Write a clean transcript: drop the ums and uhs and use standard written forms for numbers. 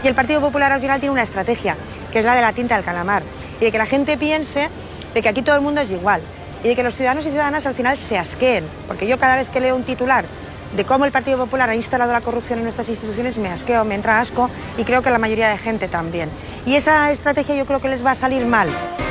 que el Partido Popular al final tiene una estrategia, que es la de la tinta del calamar, y de que la gente piense de que aquí todo el mundo es igual, y de que los ciudadanos y ciudadanas al final se asqueen, porque yo cada vez que leo un titular de cómo el Partido Popular ha instalado la corrupción en nuestras instituciones me asqueo, me entra asco, y creo que la mayoría de gente también. Y esa estrategia yo creo que les va a salir mal.